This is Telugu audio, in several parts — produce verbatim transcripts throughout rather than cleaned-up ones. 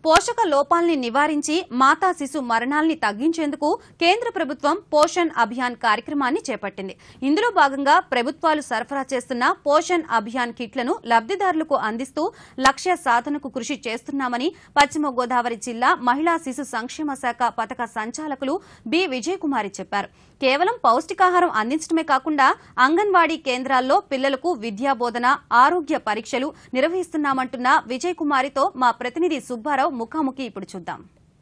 పోషక లోపాల్ని నివారించి మాతా శిశు మరణాల్ని తగ్గించేందుకు కేంద్ర ప్రభుత్వం పోషణ్ అభియాన్ కార్యక్రమాన్ని చేపట్టింది. ఇందులో భాగంగా ప్రభుత్వాలు సరఫరా చేస్తున్న పోషణ్ అభియాన్ కిట్లను లబ్దిదారులకు అందిస్తూ లక్ష్య సాధనకు కృషి చేస్తున్నామని పశ్చిమ గోదావరి జిల్లా మహిళా శిశు సంక్షేమ శాఖ పథక సంచాలకులు బి విజయకుమారి చెప్పారు. కేవలం పౌష్టికాహారం అందించడమే కాకుండా అంగన్వాడీ కేంద్రాల్లో పిల్లలకు విద్యా బోధన, ఆరోగ్య పరీక్షలు నిర్వహిస్తున్నామంటున్న విజయకుమారితో మా ప్రతినిధి సుబ్బారావు ముఖాముఖి ఇప్పుడు చూద్దాం.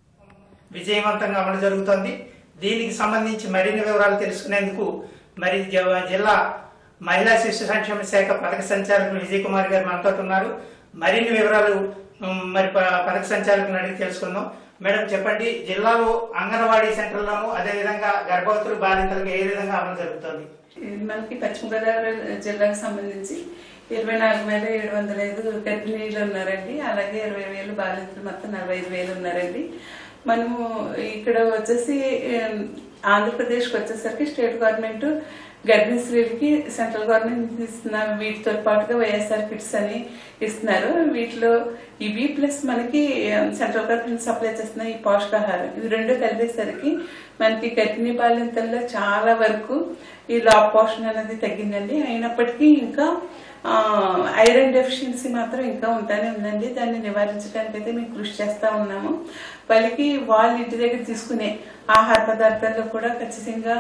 విజయవంతంగా అమలు జరుగుతోంది. దీనికి సంబంధించి మరిన్ని వివరాలు తెలుసుకునేందుకు మరి జిల్లా మహిళా శిశు సంక్షేమ శాఖ పథక సంచాలకులు విజయకుమారి గారు మనతో ఉన్నారు. మరిన్ని వివరాలు మరి పథక సంచాలకులను అడిగి తెలుసుకుందాం. మేడం చెప్పండి, జిల్లాలో అంగన్వాడీ సెంటర్లను అదేవిధంగా గర్భవతులు బాలింతలకు ఏ విధంగా అమలు జరుగుతుంది? మనకి పశ్చిమ గోదావరి జిల్లాకు సంబంధించి ఇరవై నాలుగు వేల ఏడు వందల ఐదు గర్భిణీలు ఉన్నారండి. అలాగే ఇరవై వేలు బాలింతలు మొత్తం నలభై ఐదు వేలు ఉన్నారండి. మనము ఇక్కడ వచ్చేసి ఆంధ్రప్రదేశ్కి వచ్చేసరికి స్టేట్ గవర్నమెంట్ గర్భిణీ స్త్రీలకి సెంట్రల్ గవర్నమెంట్ ఇస్తున్న వీటితో పాటుగా వైఎస్ఆర్ కిట్స్ అని ఇస్తున్నారు. వీటిలో ఇవి ప్లస్ మనకి సెంట్రల్ గవర్నమెంట్ సప్లై చేస్తున్న ఈ పోషకాహారం ఇది రెండు కలిపేసరికి మనకి గర్భిణీ బాలింతల్లో చాలా వరకు ఈ లోప పోషణ అనేది తగ్గిందండి. అయినప్పటికీ ఇంకా ఐరన్ డెఫిషియన్సీ మాత్రం ఇంకా ఉంటానే ఉందండి. దాన్ని నివారించడానికి అయితే మేము కృషి చేస్తా ఉన్నాము. వాళ్ళకి వాళ్ళ ఇంటి దగ్గర తీసుకునే ఆహార పదార్థాల్లో కూడా ఖచ్చితంగా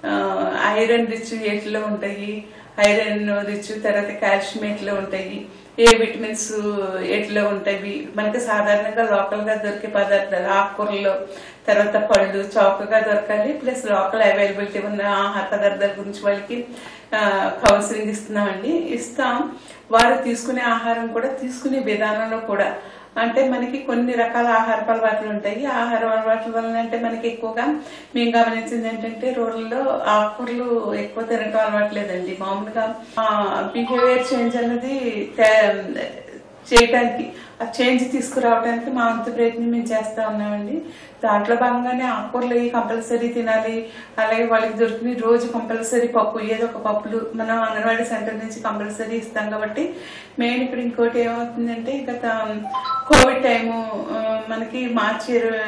ఐరన్ రిచ్ ఎట్లో ఉంటాయి, ఐరన్ రిచ్ తర్వాత కాల్షియం ఎట్లో ఉంటాయి, ఏ విటమిన్స్ ఎట్లో ఉంటాయి. మనకి సాధారణంగా లోకల్ గా దొరికే పదార్థాలు ఆకుకూరల్లో తర్వాత పళ్ళు చౌకగా దొరకాలి. ప్లస్ లోకల్ అవైలబిలిటీ ఉన్న ఆహార పదార్థాల గురించి వాళ్ళకి కౌన్సిలింగ్ ఇస్తున్నామండి. ఇస్తాం. వారు తీసుకునే ఆహారం కూడా తీసుకునే విధానంలో కూడా అంటే మనకి కొన్ని రకాల ఆహార అలవాట్లు ఉంటాయి. ఆహార అలవాట్ల వలన అంటే మనకి ఎక్కువగా మేము గమనించింది ఏంటంటే రోడ్లలో ఆకుకూరలు ఎక్కువ తినటం అలవాట్లేదండి. మామూలుగా బిహేవియర్ చేంజ్ అనేది చేయటానికి ఆ చేంజ్ తీసుకురావడానికి మా వంతు ప్రయత్నం మేము చేస్తా ఉన్నామండి. దాంట్లో భాగంగానే ఆకుకూరలు కంపల్సరీ తినాలి. అలాగే వాళ్ళకి దొరికిన రోజు కంపల్సరీ పప్పు ఏదో ఒక పప్పులు మనం అంగన్వాడీ సెంటర్ నుంచి కంపల్సరీ ఇస్తాం. కాబట్టి మెయిన్ ఇక్కడ ఇంకోటి ఏమవుతుందంటే గత కోవిడ్ టైము మనకి మార్చి ఇరవై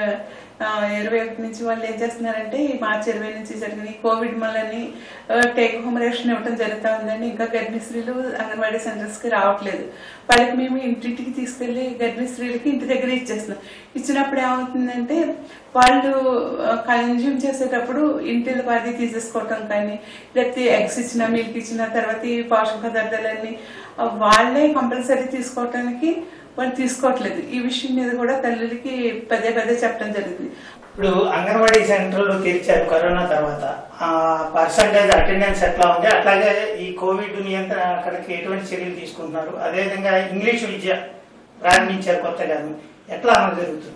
ఇరవై ఒకటి నుంచి వాళ్ళు ఏం చేస్తున్నారంటే ఈ మార్చి ఇరవై నుంచి జరిగిన కోవిడ్ మళ్ళీ టేక్ హోమ్ రేషన్ ఇవ్వడం జరుగుతూ ఉందండి. ఇంకా గర్భిణీ స్త్రీలు అంగన్వాడీ సెంటర్స్ కి రావట్లేదు. వాళ్ళకి మేము ఇంటింటికి తీసుకెళ్లి గర్భిణీ స్త్రీలకి ఇంటి దగ్గర ఇచ్చేస్తున్నాం. ఇచ్చినప్పుడు ఏమవుతుందంటే వాళ్ళు కన్జ్యూమ్ చేసేటప్పుడు ఇంటిలో అది తీసేసుకోవటం కానీ లేకపోతే ఎగ్స్ ఇచ్చిన మిల్క్ ఇచ్చిన తర్వాత ఈ పోషక పదార్థాలన్నీ వాళ్ళే కంపల్సరీ తీసుకోవటానికి వాళ్ళు తీసుకోవట్లేదు. ఈ విషయం మీద కూడా తల్లులకి పదే పదే చెప్పడం జరుగుతుంది. ఇప్పుడు అంగన్వాడీ సెంటర్లు తెరిచారు కరోనా తర్వాత, పర్సంటేజ్ అటెండెన్స్ ఎట్లా ఉంది, అట్లాగే ఈ కోవిడ్ నియంత్రణ అక్కడికి ఎటువంటి చర్యలు తీసుకుంటున్నారు, అదేవిధంగా ఇంగ్లీష్ విద్య ప్రారంభించారు కొత్తగా, ఎట్లా అమలు జరుగుతుంది?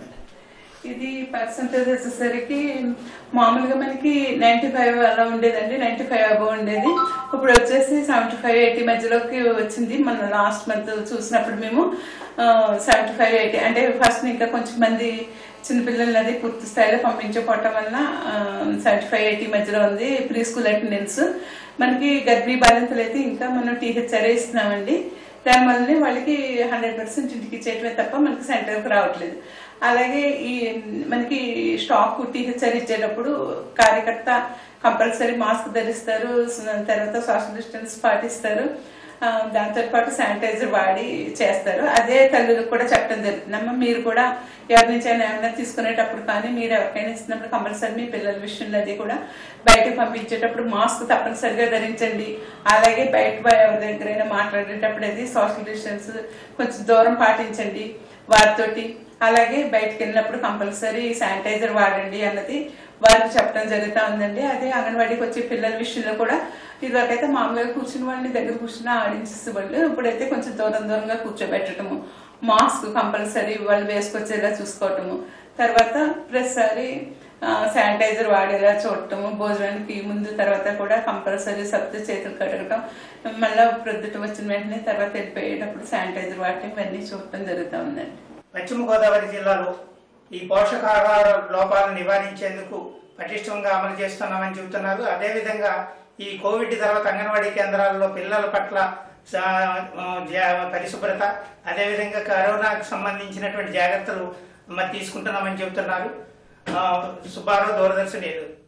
ఇది పర్సంటేజ్ వచ్చేసరికి మామూలుగా మనకి నైన్టీ ఫైవ్ అలా ఉండేదండి, నైన్టీ ఫైవ్ అబౌవ్ ఉండేది. ఇప్పుడు వచ్చేసి సెవెంటీ ఫైవ్ ఎయిటీ మధ్యలోకి వచ్చింది. మన లాస్ట్ మంత్ చూసినప్పుడు మేము సెవెంటీ ఫైవ్ ఎయిటీ అంటే ఫస్ట్ ఇంకా కొంచెం మంది చిన్నపిల్లలు అది పూర్తి స్థాయిలో పంపించకపోవటం వల్ల సెవెంటీ ఫైవ్ ఎయిటీ మధ్యలో ఉంది ప్రీ స్కూల్ అటెండెన్స్. మనకి గర్భిణీ బాలింతలు అయితే ఇంకా మనం టీహెచ్ఆర్ఏ ఇస్తున్నామండి. దానివల్లనే వాళ్ళకి హండ్రెడ్ పర్సెంట్ ఇంటికి ఇచ్చేయటమే తప్ప మనకి సెంటర్కి రావట్లేదు. అలాగే ఈ మనకి స్టాక్ టీహెచ్ఆర్ ఇచ్చేటప్పుడు కార్యకర్త కంపల్సరీ మాస్క్ ధరిస్తారు, తర్వాత సోషల్ డిస్టెన్స్ పాటిస్తారు, దాంతో పాటు శానిటైజర్ వాడి చేస్తారు. అదే తల్లులకు కూడా చెప్పడం జరుగుతుంది. అమ్మ మీరు కూడా ఎవరి నుంచి అయినా ఏమైనా తీసుకునేటప్పుడు కానీ మీరు ఎవరికైనా ఇస్తున్నప్పుడు కంపల్సరీ మీ పిల్లల విషయంలో అది కూడా బయటకు పంపించేటప్పుడు మాస్క్ తప్పనిసరిగా ధరించండి. అలాగే బయట ఎవరి దగ్గరైనా మాట్లాడేటప్పుడు అది సోషల్ డిస్టెన్స్ కొంచెం దూరం పాటించండి వారితోటి. అలాగే బయటకు వెళ్ళినప్పుడు కంపల్సరీ శానిటైజర్ వాడండి అన్నది వారికి చెప్పడం జరుగుతూ ఉందండి. అదే అంగన్వాడీకి వచ్చే పిల్లల విషయంలో కూడా ఇదివరకైతే మామూలుగా కూర్చుని వాళ్ళని దగ్గర కూర్చుని ఆడించేసే వాళ్ళు, ఇప్పుడైతే కొంచెం దూరం దూరంగా కూర్చోబెట్టడము, మాస్క్ కంపల్సరీ వాళ్ళు వేసుకొచ్చేలా చూసుకోవటము, తర్వాత ప్రతిసారి శానిటైజర్ వాడేలా చూడటము, భోజనానికి ముందు తర్వాత కూడా కంపల్సరీ సబ్జీ చేతులు కడగటం, మళ్ళీ ప్రొద్దుట వచ్చిన వెంటనే తర్వాత వెళ్ళిపోయేటప్పుడు శానిటైజర్ వాడటం ఇవన్నీ చూడటం జరుగుతూ ఉందండి. పశ్చిమ గోదావరి జిల్లాలో ఈ పోషకాహార లోపాలను నివారించేందుకు పటిష్టంగా అమలు చేస్తున్నామని చెబుతున్నారు. అదేవిధంగా ఈ కోవిడ్ తర్వాత అంగన్వాడీ కేంద్రాల్లో పిల్లల పట్ల పరిశుభ్రత, అదేవిధంగా కరోనాకు సంబంధించినటువంటి జాగ్రత్తలు మరి తీసుకుంటున్నామని చెబుతున్నారు. సుబ్బారావు, దూరదర్శన్ ఏలూరు.